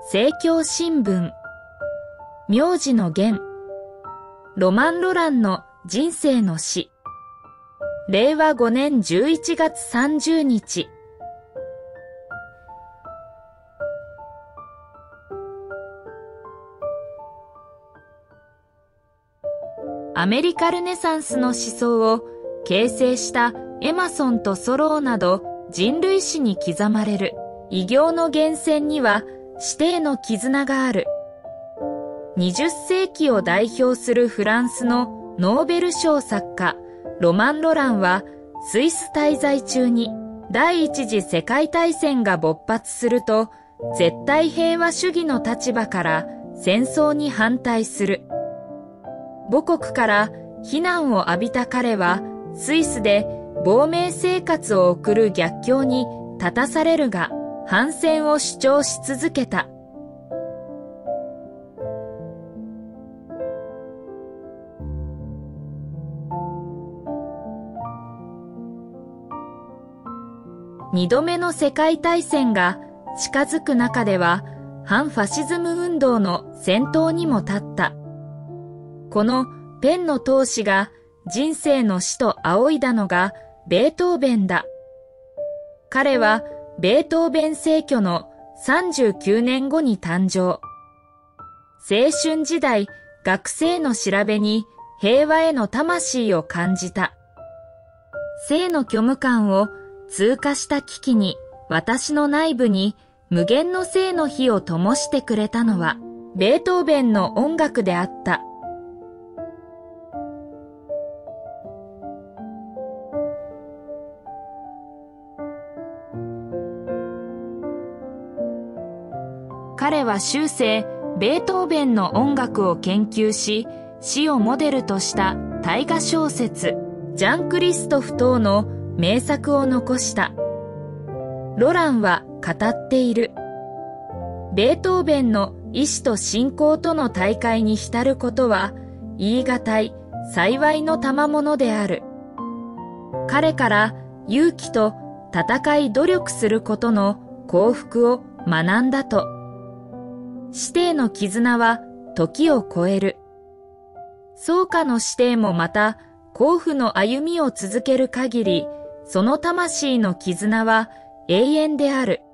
政教新聞、名字の源、ロマン・ロランの人生の詩、令和5年11月30日。アメリカルネサンスの思想を形成したエマソンとソローなど人類史に刻まれる偉業の源泉には師弟の絆がある。20世紀を代表するフランスのノーベル賞作家ロマン・ロランはスイス滞在中に第一次世界大戦が勃発すると絶対平和主義の立場から戦争に反対する。母国から非難を浴びた彼はスイスで亡命生活を送る逆境に立たされるが反戦を主張し続けた。二度目の世界大戦が近づく中では反ファシズム運動の先頭にも立った。このペンの闘志が人生の師と仰いだのがベートーベンだ。彼はベートーベン逝去の39年後に誕生。青春時代、学生の調べに平和への魂を感じた。生の虚無感を通過した危機に私の内部に無限の生の火を灯してくれたのはベートーベンの音楽であった。彼は終生ベートーベンの音楽を研究し、死をモデルとした大河小説ジャン・クリストフ等の名作を残した。ロランは語っている。ベートーベンの意志と信仰との大会に浸ることは言い難い幸いの賜物である。彼から勇気と戦い努力することの幸福を学んだと。師弟の絆は時を超える。宗家の師弟もまた幸福の歩みを続ける限り、その魂の絆は永遠である。